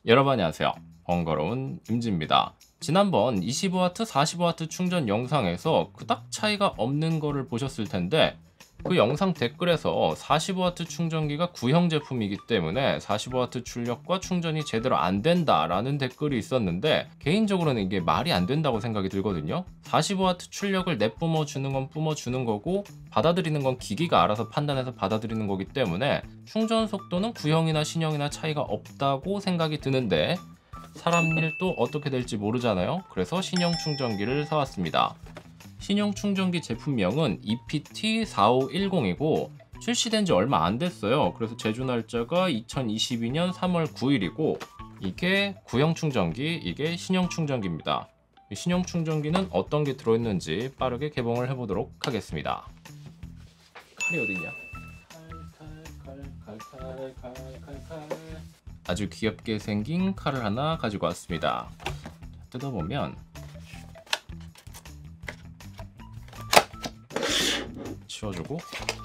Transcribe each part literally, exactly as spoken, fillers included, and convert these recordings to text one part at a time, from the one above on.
여러분 안녕하세요. 번거로운 임지입니다. 지난번 이십오 와트, 사십오 와트 충전 영상에서 그닥 차이가 없는 거를 보셨을 텐데 그 영상 댓글에서 사십오 와트 충전기가 구형 제품이기 때문에 사십오 와트 출력과 충전이 제대로 안 된다라는 댓글이 있었는데 개인적으로는 이게 말이 안 된다고 생각이 들거든요. 사십오 와트 출력을 내뿜어 주는 건 뿜어 주는 거고 받아들이는 건 기기가 알아서 판단해서 받아들이는 거기 때문에 충전 속도는 구형이나 신형이나 차이가 없다고 생각이 드는데 사람 일 또 어떻게 될지 모르잖아요. 그래서 신형 충전기를 사왔습니다. 신형 충전기 제품명은 이피티 사오일공이고 출시된 지 얼마 안 됐어요. 그래서 제조 날짜가 이천이십이 년 삼월 구일이고 이게 구형 충전기, 이게 신형 충전기입니다. 이 신형 충전기는 어떤 게 들어있는지 빠르게 개봉을 해보도록 하겠습니다. 칼이 어딨냐? 칼, 칼, 칼, 칼, 칼, 칼, 칼. 아주 귀엽게 생긴 칼을 하나 가지고 왔습니다. 뜯어보면 치워주고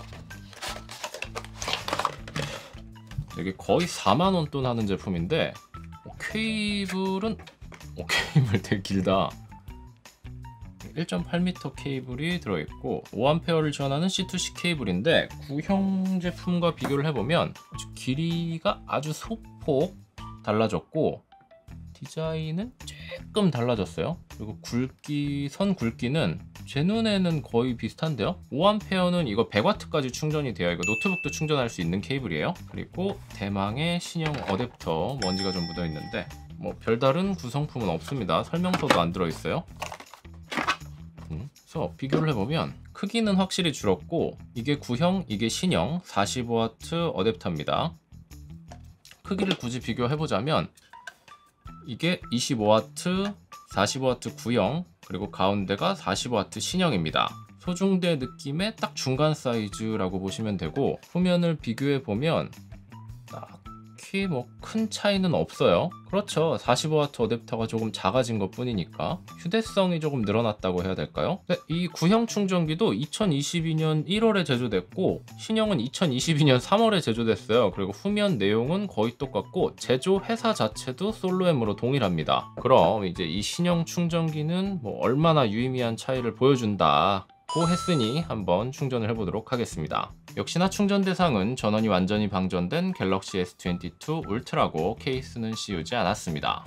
이게 거의 사만 원 돈 하는 제품인데 어, 케이블은 어, 케이블 되게 길다. 일 점 팔 미터 케이블이 들어있고 오 암페어를 지원하는 씨 투 씨 케이블인데 구형 제품과 비교를 해보면 길이가 아주 소폭 달라졌고 디자인은 조금 달라졌어요. 그리고 굵기, 선 굵기는 제 눈에는 거의 비슷한데요. 오 암페어는 이거 백 와트까지 충전이 돼요. 이거 노트북도 충전할 수 있는 케이블이에요. 그리고 대망의 신형 어댑터, 먼지가 좀 묻어 있는데 뭐 별다른 구성품은 없습니다. 설명서도 안 들어있어요. 음, 그래서 비교를 해보면 크기는 확실히 줄었고 이게 구형, 이게 신형 사십오 와트 어댑터입니다. 크기를 굳이 비교해보자면 이게 이십오 와트, 사십오 와트 구형, 그리고 가운데가 사십오 와트 신형입니다. 소중대 느낌의 딱 중간 사이즈라고 보시면 되고 후면을 비교해 보면 딱히 뭐 큰 차이는 없어요. 그렇죠, 사십오 와트 어댑터가 조금 작아진 것 뿐이니까 휴대성이 조금 늘어났다고 해야 될까요? 근데 이 구형 충전기도 이천이십이 년 일월에 제조됐고 신형은 이천이십이 년 삼월에 제조됐어요. 그리고 후면 내용은 거의 똑같고 제조 회사 자체도 솔로엠으로 동일합니다. 그럼 이제 이 신형 충전기는 뭐 얼마나 유의미한 차이를 보여준다 고 했으니 한번 충전을 해보도록 하겠습니다. 역시나 충전 대상은 전원이 완전히 방전된 갤럭시 에스 이십이 울트라고 케이스는 씌우지 않았습니다.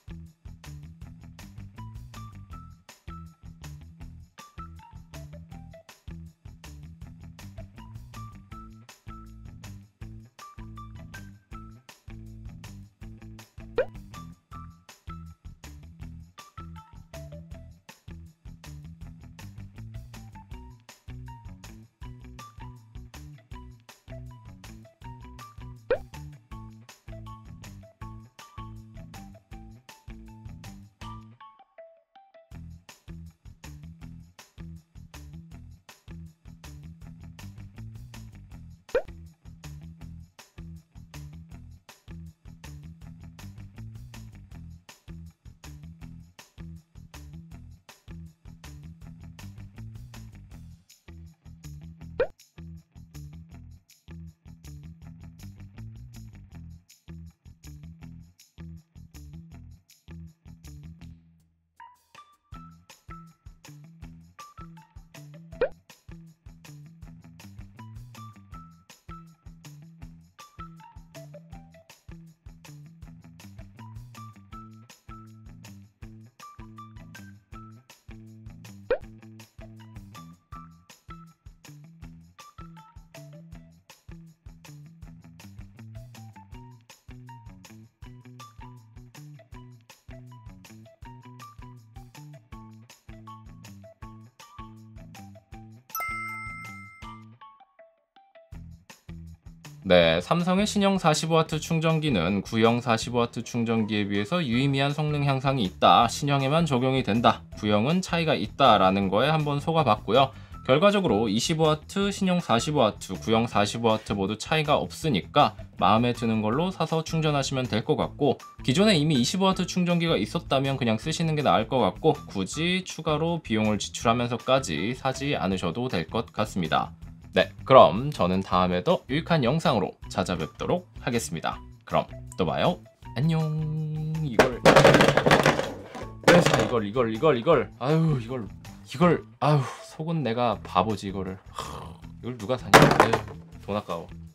네, 삼성의 신형 사십오 와트 충전기는 구형 사십오 와트 충전기에 비해서 유의미한 성능 향상이 있다, 신형에만 적용이 된다, 구형은 차이가 있다 라는 거에 한번 속아봤고요. 결과적으로 이십오 와트, 신형 사십오 와트, 구형 사십오 와트 모두 차이가 없으니까 마음에 드는 걸로 사서 충전하시면 될 것 같고 기존에 이미 이십오 와트 충전기가 있었다면 그냥 쓰시는 게 나을 것 같고 굳이 추가로 비용을 지출하면서까지 사지 않으셔도 될 것 같습니다. 네, 그럼 저는 다음에 더 유익한 영상으로 찾아뵙도록 하겠습니다. 그럼 또 봐요. 안녕. 이걸 왜 사? 이걸 이걸 이걸 이걸 아유 이걸 이걸 아유 속은 내가 바보지. 이거를 이걸 누가 사냐. 에휴, 돈 아까워.